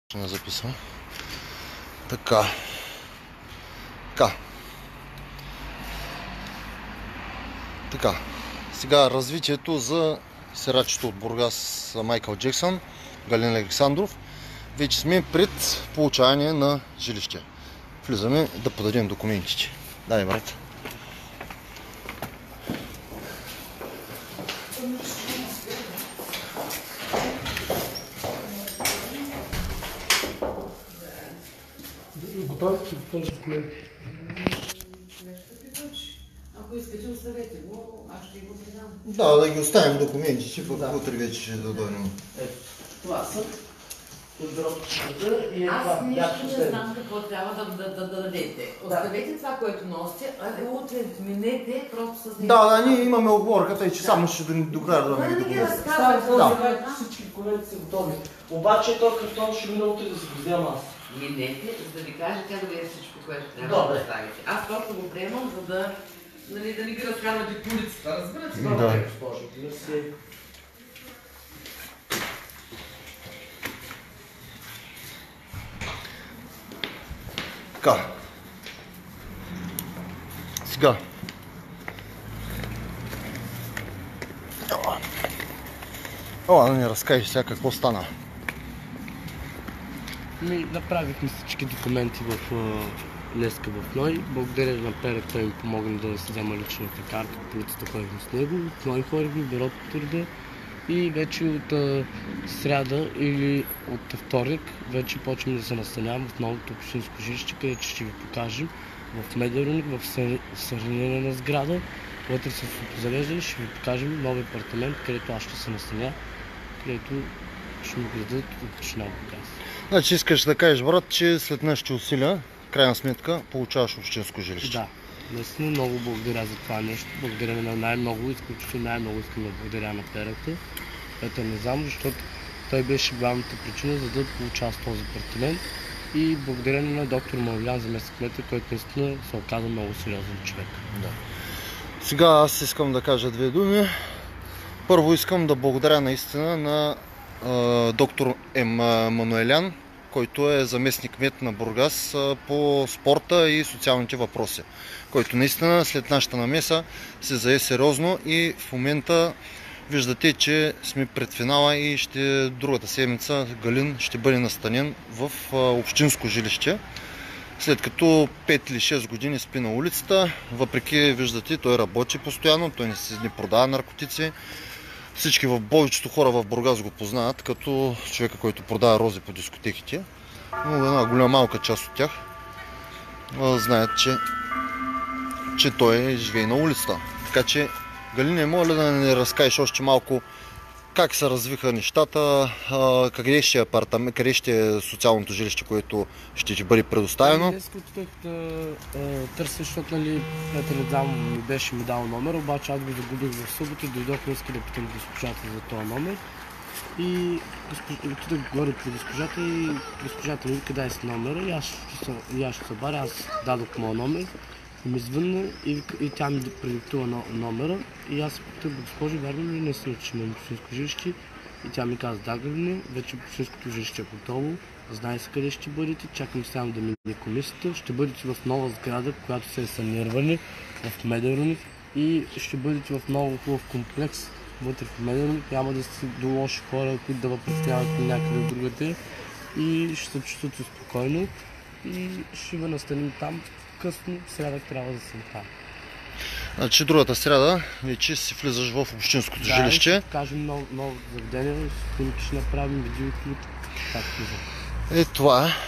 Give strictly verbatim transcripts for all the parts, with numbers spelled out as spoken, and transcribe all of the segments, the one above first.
Не записвам. Така. Така. Така. Сега развитието за сирачето от Бургас Майкъл Джексън, Галин Александров. Вече сме пред получаване на жилище. Влизаме да подадем документите. Дай, брат. Готовите този документ? Ако искате, оставете го, аз ще го предам. Да, да ги оставим документите, пък утре вече ще да дойдем. Това са от бюрото и Аз това нищо не знам какво трябва да, да, да, да дадете. Оставете това, което носите, а утре минете просто с него. Да, да, ние имаме оговорката и че само ще до края да дадем Да не ги документи. разказвате. Става всички документи са готови. Обаче този картон ще мина утре да се го взема аз. Минете, за да ви кажа тя да ви е всичко, което трябва Добре. да оставите. Аз просто го приемам, за да, нали, да не ги разказвате по улицата. Разбирате? Да. Добре, госпожо. Мерси. Така. Сега. Ела, да ни разкажеш сега какво стана. Ми направихме всички документи в а, днеска в НОИ. Благодаря на Перек, той ми помогна да си взема личната карта. Полицията ходихме с него. В НОИ ходихме, бюрото труда. И вече от а, сряда или от вторник вече почваме да се настаняваме в новото общинско жилище, където ще ви покажем в Медеруник, в съхранение сграда. Вътре са залезли, ще ви покажем нови апартамент, където аз ще се настаня, където ще ми гледат от община Бургас. Значи искаш да кажеш, брат, че след нашите усилия, в крайна сметка, получаваш общинско жилище. Да, наистина много благодаря за това нещо. Благодаря на най-много, изключително най-много искам да благодаря на Перата. Ето не знам, защото той беше главната причина за да получава този апартамент. И благодаря на доктор Мавлян, заместник-кмета, който наистина се оказа много сериозен човек. Да. Сега аз искам да кажа две думи. Първо искам да благодаря наистина на а, доктор Емануелян, който е заместник-кмет на Бургас а, по спорта и социалните въпроси, който наистина след нашата намеса се зае сериозно и в момента виждате, че сме пред финала и ще другата седмица Галин ще бъде настанен в а, общинско жилище. След като пет или шест години спи на улицата, въпреки, виждате, той работи постоянно, той не, си, не продава наркотици. Всички в повечето хора в Бургас го познават като човека, който продава рози по дискотеките. Но една голяма малка част от тях знаят, че, че той живее на улицата. Така че, Галине, моля да не разкажеш още малко как се развиха нещата, къде ще е апартамент, къде ще е социалното жилище, което ще ти бъде предоставено. Днес отидох да търся, защото нали, Петър Дам ми беше ми дал номер, обаче аз го загубих в събота, дойдох днес да питам госпожата за този номер. И отидох горе при госпожата и госпожата ми вика, дай си номера и аз ще, и аз ще се баря, аз дадох моя номер. И ми звънна и, и тя ми предиктува номера и аз питах, госпожо, вярно ли наистина, че имам общинско жилище? И тя ми каза, да, Галине, вече общинското жилище е готово, знае се къде ще бъдете, чакам само да мине комисията, ще бъдете в нова сграда, която се е санирвали в Медеруник и ще бъдете в много хубав комплекс вътре в Медеруник, няма да сте до лоши хора, които да ви представят някъде от другите и ще се чувствате спокойно и ще ви настаним там. Късно, сряда трябва да съм там. Значи другата сряда вече си влизаш в общинското да, жилище. Да, ще кажем ново, ново заведение, снимки ще направим, видеоклип, как влизам. Е, това е.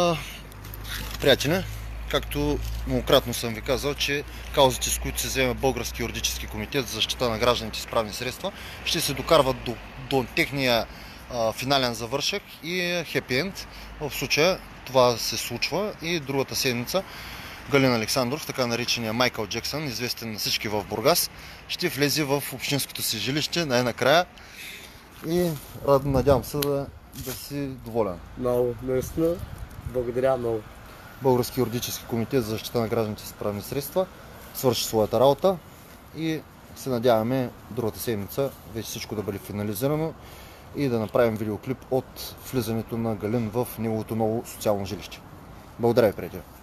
Приятели, както многократно съм ви казал, че каузите, с които се вземе Български юридически комитет за защита на гражданите с правни средства, ще се докарват до, до техния а, финален завършек и хепи енд. В случая това се случва и другата седмица Галин Александров, така наречения Майкъл Джексън, известен на всички в Бургас, ще влезе в общинското си жилище най-накрая и надявам се да, да си доволен. Много, наистина, благодаря много. Български юридически комитет за защита на гражданите с правни средства свърши своята работа и се надяваме другата седмица вече всичко да бъде финализирано и да направим видеоклип от влизането на Галин в неговото ново социално жилище. Благодаря ви, приятели!